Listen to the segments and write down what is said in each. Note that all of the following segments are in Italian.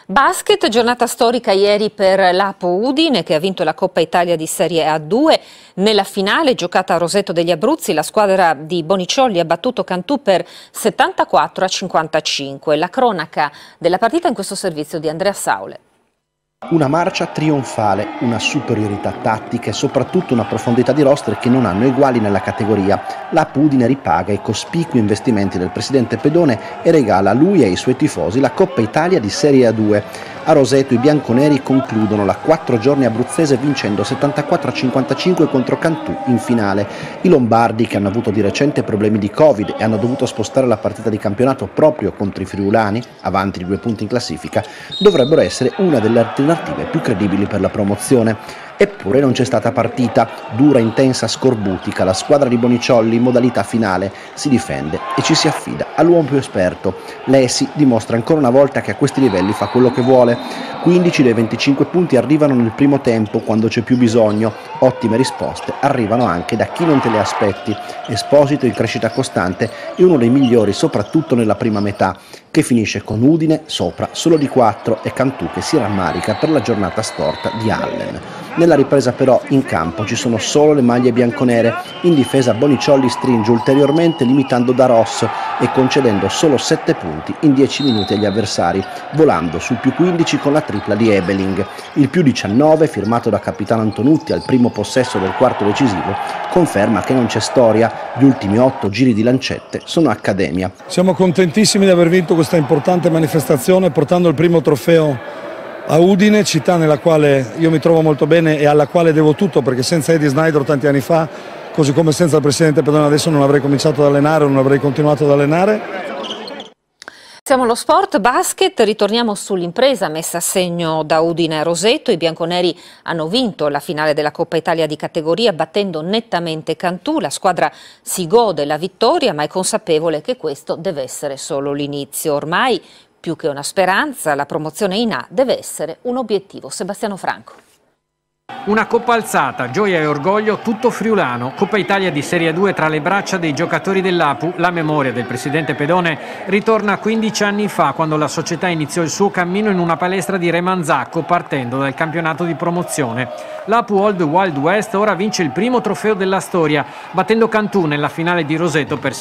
Basket, giornata storica ieri per l'Apo Udine che ha vinto la Coppa Italia di Serie A2. Nella finale giocata a Roseto degli Abruzzi la squadra di Boniciolli ha battuto Cantù per 74-55. La cronaca della partita in questo servizio di Andrea Saule. Una marcia trionfale, una superiorità tattica e soprattutto una profondità di roster che non hanno eguali nella categoria. L'Apo Udine ripaga i cospicui investimenti del presidente Pedone e regala a lui e ai suoi tifosi la Coppa Italia di Serie A2. A Roseto i bianconeri concludono la 4 giorni abruzzese vincendo 74-55 contro Cantù in finale. I lombardi, che hanno avuto di recente problemi di Covid e hanno dovuto spostare la partita di campionato proprio contro i friulani, avanti di 2 punti in classifica, dovrebbero essere una delle alternative più credibili per la promozione. Eppure non c'è stata partita, dura, intensa, scorbutica. La squadra di Boniciolli in modalità finale si difende e ci si affida all'uomo più esperto. Lesi dimostra ancora una volta che a questi livelli fa quello che vuole. 15 dei 25 punti arrivano nel primo tempo quando c'è più bisogno. Ottime risposte arrivano anche da chi non te le aspetti. Esposito in crescita costante è uno dei migliori soprattutto nella prima metà, che finisce con Udine sopra solo di 4 e Cantù che si rammarica per la giornata storta di Allen. Nella ripresa però in campo ci sono solo le maglie bianconere. In difesa Boniciolli stringe ulteriormente limitando Da Ross e concedendo solo 7 punti in 10 minuti agli avversari, volando sul più 15 con la tripla di Ebeling. Il più 19 firmato da capitano Antonutti al primo possesso del quarto decisivo conferma che non c'è storia, gli ultimi 8 giri di lancette sono accademia. Siamo contentissimi di aver vinto questa importante manifestazione portando il primo trofeo a Udine, città nella quale io mi trovo molto bene e alla quale devo tutto, perché senza Eddie Snyder tanti anni fa, così come senza il presidente Pedone adesso, non avrei cominciato ad allenare, non avrei continuato ad allenare. Siamo allo sport basket, ritorniamo sull'impresa messa a segno da Udine a Roseto. I bianconeri hanno vinto la finale della Coppa Italia di categoria battendo nettamente Cantù. La squadra si gode la vittoria ma è consapevole che questo deve essere solo l'inizio. Ormai più che una speranza, la promozione in A deve essere un obiettivo. Sebastiano Franco. Una coppa alzata, gioia e orgoglio tutto friulano. Coppa Italia di Serie 2 tra le braccia dei giocatori dell'Apu. La memoria del presidente Pedone ritorna 15 anni fa, quando la società iniziò il suo cammino in una palestra di Remanzacco partendo dal campionato di promozione. L'Apu Old Wild West ora vince il primo trofeo della storia, battendo Cantù nella finale di Roseto per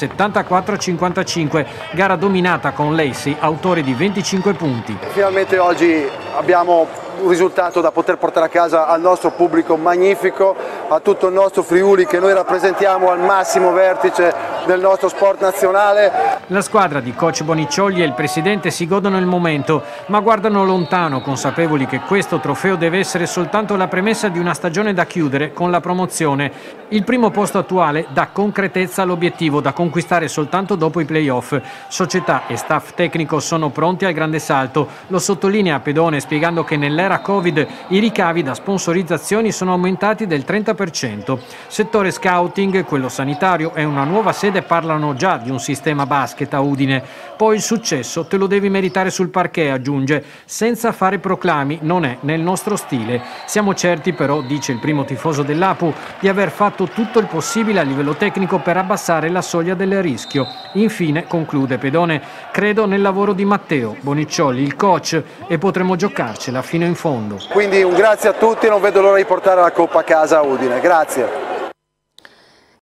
74-55, gara dominata con Lacey, autore di 25 punti. Finalmente oggi abbiamo un risultato da poter portare a casa al nostro pubblico magnifico, a tutto il nostro Friuli che noi rappresentiamo al massimo vertice del nostro sport nazionale. La squadra di coach Boniciolli e il presidente si godono il momento, ma guardano lontano, consapevoli che questo trofeo deve essere soltanto la premessa di una stagione da chiudere con la promozione. Il primo posto attuale dà concretezza all'obiettivo da conquistare soltanto dopo i play-off. Società e staff tecnico sono pronti al grande salto, lo sottolinea Pedone spiegando che nell'era Covid i ricavi da sponsorizzazioni sono aumentati del 30%. Settore scouting, quello sanitario e una nuova sede parlano già di un sistema basket a Udine. Poi il successo te lo devi meritare sul parquet, aggiunge, senza fare proclami, non è nel nostro stile. Siamo certi però, dice il primo tifoso dell'Apu, di aver fatto tutto il possibile a livello tecnico per abbassare la soglia del rischio. Infine, conclude Pedone, credo nel lavoro di Matteo, Boniciolli, il coach, e potremo giocarcela fino in fondo. Quindi un grazie a tutti, non vedo l'ora di portare la Coppa a casa a Udine. Grazie.